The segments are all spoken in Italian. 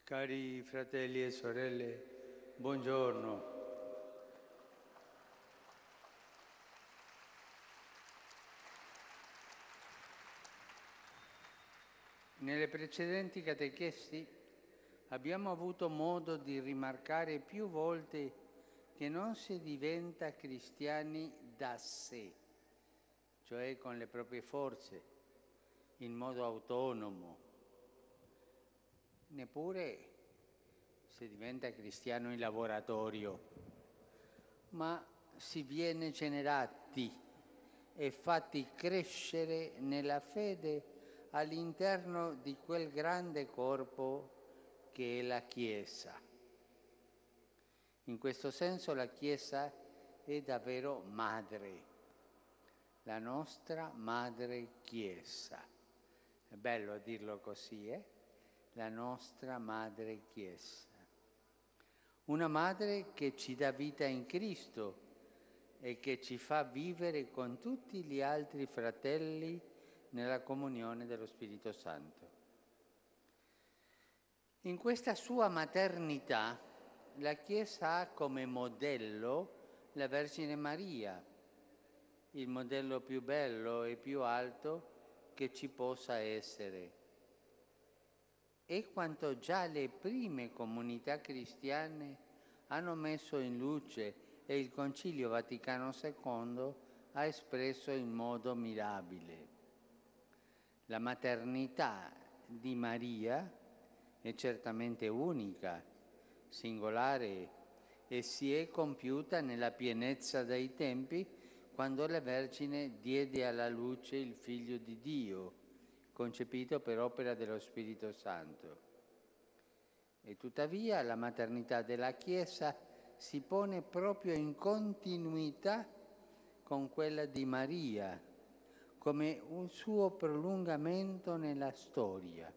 Cari fratelli e sorelle, buongiorno. Nelle precedenti catechesi abbiamo avuto modo di rimarcare più volte che non si diventa cristiani da sé, cioè con le proprie forze, in modo autonomo. Neppure si diventa cristiano in laboratorio, ma si viene generati e fatti crescere nella fede all'interno di quel grande corpo che è la Chiesa. In questo senso la Chiesa è davvero madre, la nostra madre Chiesa. È bello dirlo così, eh? La nostra madre Chiesa. Una madre che ci dà vita in Cristo e che ci fa vivere con tutti gli altri fratelli nella comunione dello Spirito Santo. In questa sua maternità la Chiesa ha come modello la Vergine Maria, il modello più bello e più alto che ci possa essere. È quanto già le prime comunità cristiane hanno messo in luce e il Concilio Vaticano II ha espresso in modo mirabile. La maternità di Maria è certamente unica, singolare e si è compiuta nella pienezza dei tempi quando la Vergine diede alla luce il Figlio di Dio, concepito per opera dello Spirito Santo. E tuttavia la maternità della Chiesa si pone proprio in continuità con quella di Maria, come un suo prolungamento nella storia.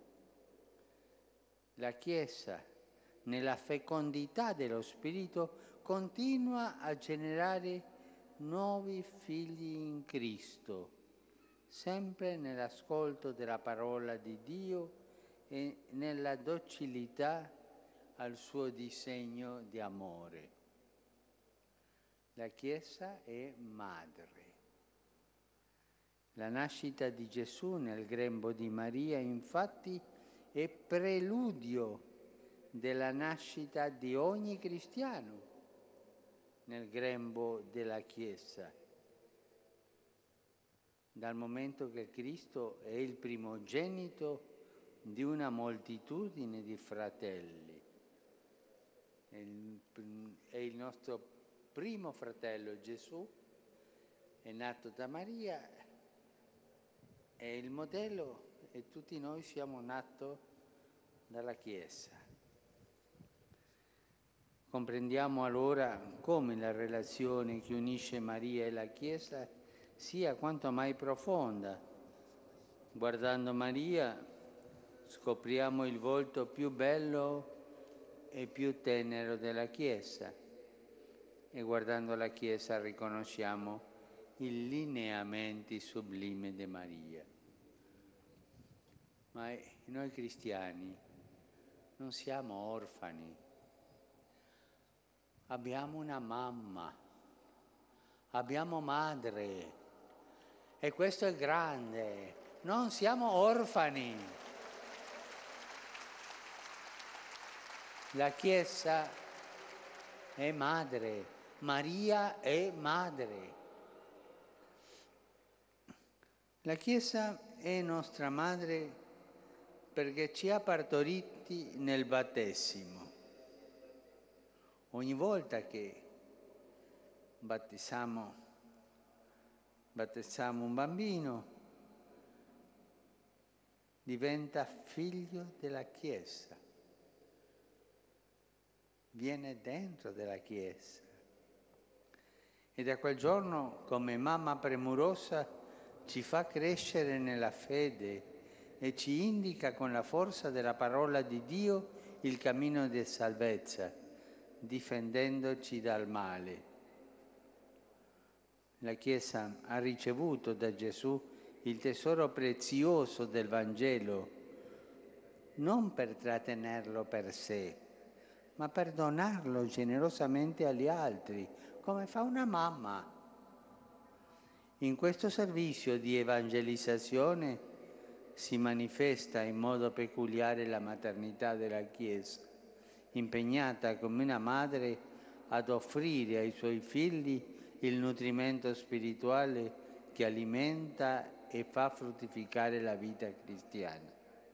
La Chiesa, nella fecondità dello Spirito, continua a generare nuovi figli in Cristo, sempre nell'ascolto della parola di Dio e nella docilità al suo disegno di amore. La Chiesa è madre. La nascita di Gesù nel grembo di Maria, infatti, è preludio della nascita di ogni cristiano nel grembo della Chiesa, dal momento che Cristo è il primogenito di una moltitudine di fratelli. È il nostro primo fratello Gesù, è nato da Maria, è il modello e tutti noi siamo nati dalla Chiesa. Comprendiamo allora come la relazione che unisce Maria e la Chiesa sia quanto mai profonda. Guardando Maria scopriamo il volto più bello e più tenero della Chiesa e guardando la Chiesa riconosciamo i lineamenti sublimi di Maria. Ma noi cristiani non siamo orfani, abbiamo una mamma, abbiamo madre e questo è grande, non siamo orfani. La Chiesa è madre, Maria è madre. La Chiesa è nostra madre perché ci ha partoriti nel battesimo. Ogni volta che battezziamo un bambino, diventa figlio della Chiesa, viene dentro della Chiesa. E da quel giorno, come mamma premurosa, ci fa crescere nella fede e ci indica con la forza della parola di Dio il cammino di salvezza, difendendoci dal male. La Chiesa ha ricevuto da Gesù il tesoro prezioso del Vangelo, non per trattenerlo per sé, ma per donarlo generosamente agli altri, come fa una mamma. In questo servizio di evangelizzazione si manifesta in modo peculiare la maternità della Chiesa, impegnata come una madre ad offrire ai suoi figli il nutrimento spirituale che alimenta e fa fruttificare la vita cristiana.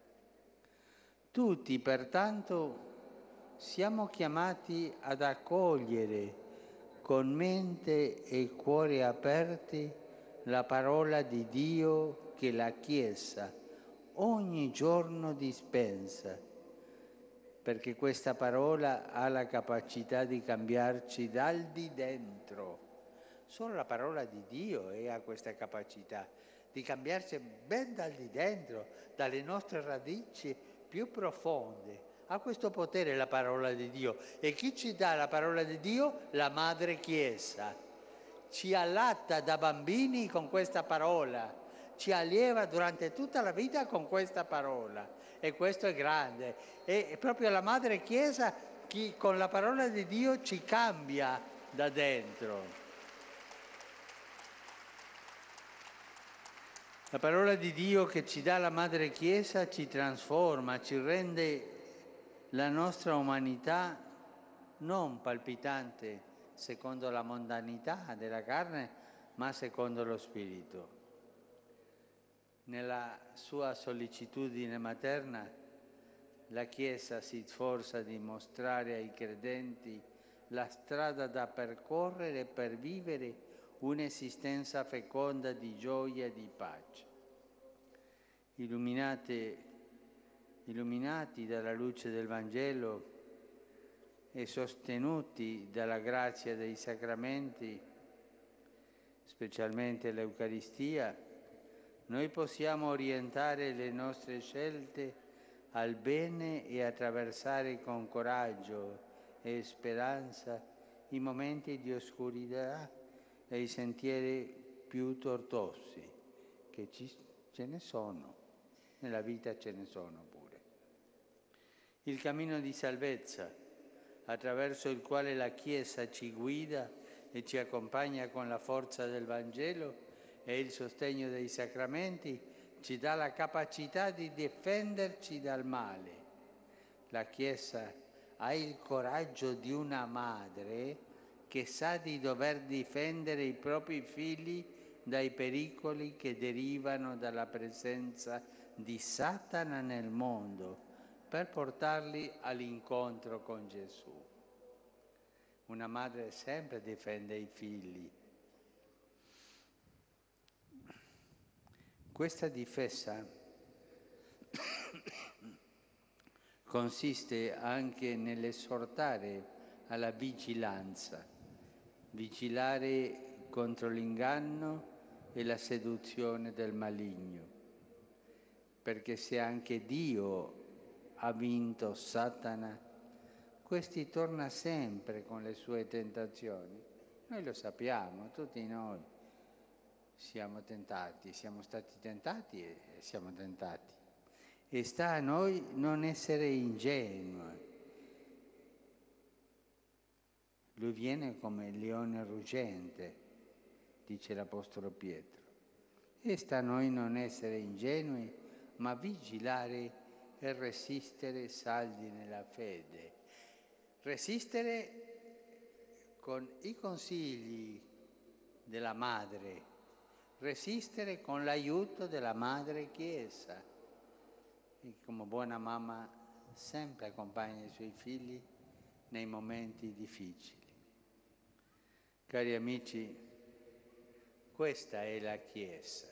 Tutti, pertanto, siamo chiamati ad accogliere con mente e cuore aperti la parola di Dio che la Chiesa ogni giorno dispensa, perché questa parola ha la capacità di cambiarci dal di dentro. Solo la parola di Dio ha questa capacità di cambiarci ben dal di dentro, dalle nostre radici più profonde. Ha questo potere la parola di Dio. E chi ci dà la parola di Dio? La Madre Chiesa. Ci allatta da bambini con questa parola, ci allieva durante tutta la vita con questa parola. E questo è grande. È proprio la Madre Chiesa che con la parola di Dio ci cambia da dentro. La parola di Dio che ci dà la Madre Chiesa ci trasforma, ci rende la nostra umanità non palpitante secondo la mondanità della carne, ma secondo lo Spirito. Nella sua sollecitudine materna, la Chiesa si sforza di mostrare ai credenti la strada da percorrere per vivere un'esistenza feconda di gioia e di pace. Illuminati dalla luce del Vangelo e sostenuti dalla grazia dei sacramenti, specialmente l'Eucaristia, noi possiamo orientare le nostre scelte al bene e attraversare con coraggio e speranza i momenti di oscurità e i sentieri più tortuosi, che ce ne sono, nella vita ce ne sono pure. Il cammino di salvezza, attraverso il quale la Chiesa ci guida e ci accompagna con la forza del Vangelo e il sostegno dei sacramenti, ci dà la capacità di difenderci dal male. La Chiesa ha il coraggio di una madre che sa di dover difendere i propri figli dai pericoli che derivano dalla presenza di Satana nel mondo, per portarli all'incontro con Gesù. Una madre sempre difende i figli. Questa difesa consiste anche nell'esortare alla vigilanza, vigilare contro l'inganno e la seduzione del maligno, perché se anche Dio ha vinto Satana, questi torna sempre con le sue tentazioni. Noi lo sappiamo, tutti noi siamo tentati, siamo stati tentati e siamo tentati. E sta a noi non essere ingenui. Lui viene come il leone ruggente, dice l'Apostolo Pietro. E sta a noi non essere ingenui, ma vigilare e resistere saldi nella fede. Resistere con i consigli della Madre, resistere con l'aiuto della Madre Chiesa, che come buona mamma sempre accompagna i suoi figli nei momenti difficili. Cari amici, questa è la Chiesa.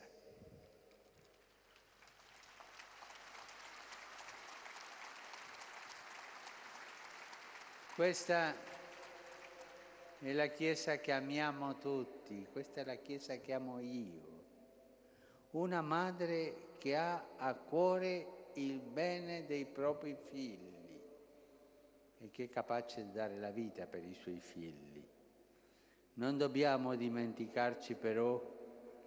Questa è la Chiesa che amiamo tutti, questa è la Chiesa che amo io. Una madre che ha a cuore il bene dei propri figli e che è capace di dare la vita per i suoi figli. Non dobbiamo dimenticarci però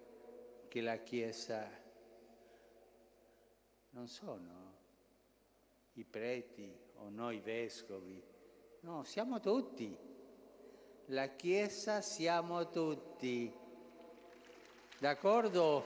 che la Chiesa non sono i preti o noi vescovi. No, siamo tutti. La Chiesa siamo tutti. D'accordo?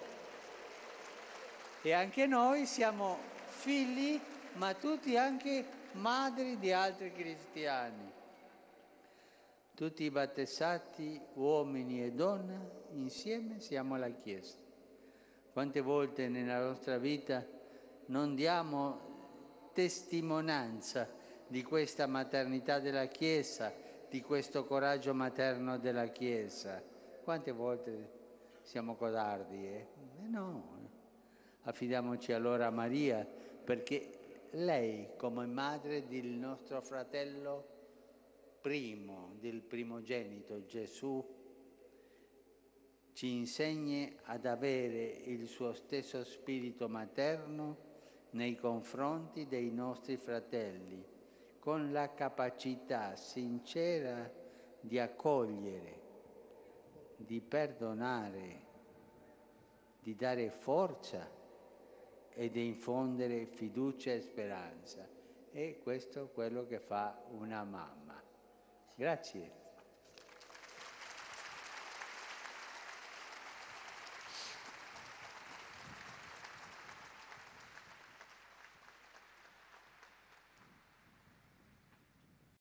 E anche noi siamo figli, ma tutti anche madri di altri cristiani. Tutti battezzati, uomini e donne, insieme siamo la Chiesa. Quante volte nella nostra vita non diamo testimonianza di questa maternità della Chiesa, di questo coraggio materno della Chiesa? Quante volte siamo codardi? No. Affidiamoci allora a Maria, perché lei, come madre del nostro fratello primo, del primogenito Gesù, ci insegni ad avere il suo stesso spirito materno nei confronti dei nostri fratelli, con la capacità sincera di accogliere, di perdonare, di dare forza e di infondere fiducia e speranza. E questo è quello che fa una mamma. Grazie.